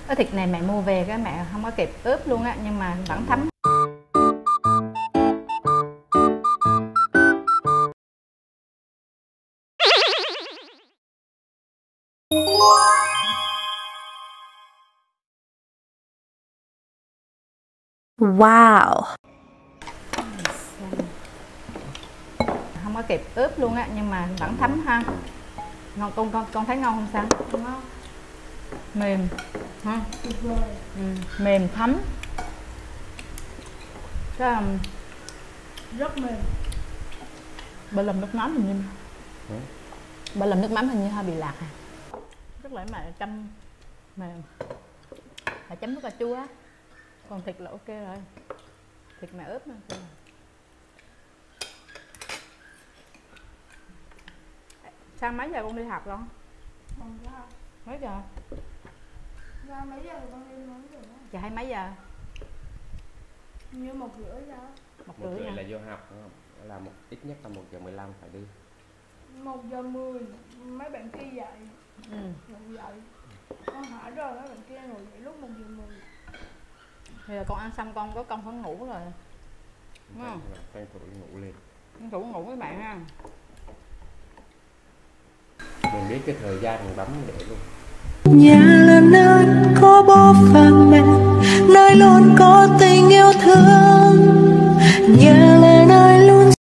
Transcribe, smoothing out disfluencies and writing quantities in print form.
Cái thịt này mẹ mua về cái mẹ không có kịp ướp luôn á, nhưng mà vẫn thấm. Wow. Không có kịp ướp luôn á, nhưng mà vẫn thấm ha. Ngon, con thấy ngon không sao? Ngon. Mềm ha. Mềm thấm. Cái rất mềm. ba lần nước mắm hình như ba lần nước mắm hình như hơi bị lạc à. Rất là mẹ chấm mềm, phải chấm nước cà chua á. Còn thịt là ok rồi, thịt mẹ ướp nữa. Sang mấy giờ con đi học con? Còn ra Mấy giờ? ra mấy giờ con đi mấy giờ đó? Giờ hay mấy giờ? Như 1:30 ra. 1:30 là hả? vô học đúng không? Là ít nhất là 1:15 phải đi. 1:10 mấy bạn kia dậy. Ngủ dậy. Con hỏi rồi mấy bạn kia ngủ dậy lúc 1:10. Thì là con ăn xong con có công phải ngủ rồi. Đúng không? Tranh thủ ngủ lên. Tranh thủ ngủ với bạn ha. Mình biết cái thời gian mình bấm để luôn. Nhà là nơi có bố và mẹ, nơi luôn có tình yêu thương. Nhà